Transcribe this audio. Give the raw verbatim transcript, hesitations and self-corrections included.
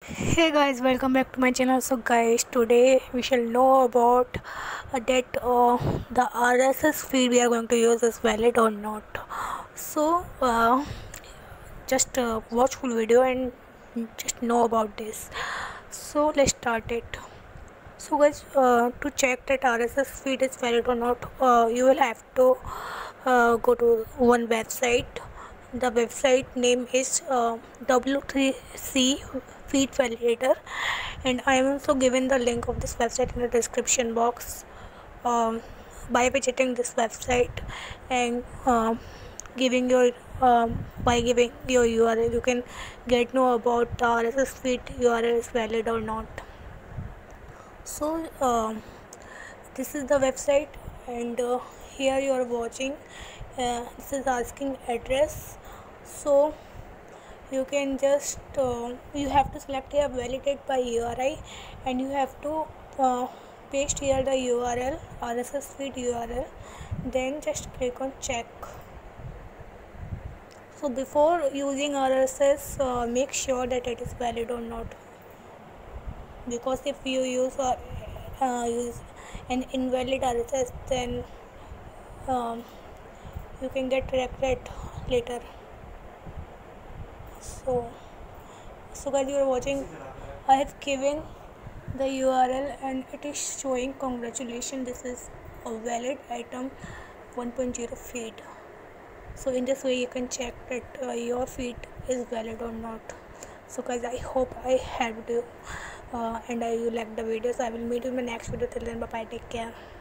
Hey guys, welcome back to my channel. So guys, today we shall know about uh, that uh, the R S S feed we are going to use is valid or not. So uh, just uh, watch full video and just know about this. So let's start it. So guys, uh, to check that R S S feed is valid or not, uh, you will have to uh, go to one website. The website name is uh, W three C Feed Validator, and I am also given the link of this website in the description box. Um, by visiting this website and um, giving your um, by giving your U R L, you can get know about the R S S feed U R L is valid or not. So um, this is the website, and uh, here you are watching. Uh, this is asking address. So you can just uh, you have to select here validate by U R I, and you have to uh, paste here the U R L, R S S feed U R L, then just click on check. So before using R S S, uh, make sure that it is valid or not, because if you use uh, uh, use an invalid R S S, then um, you can get rejected later. So so guys, you are watching. I have given the U R L and it is showing congratulations, this is a valid item one point zero feed. So in this way you can check that uh, your feed is valid or not. So guys, I hope I helped you uh, and I you like the videos. I will meet you in my next video. Till then, bye bye, take care.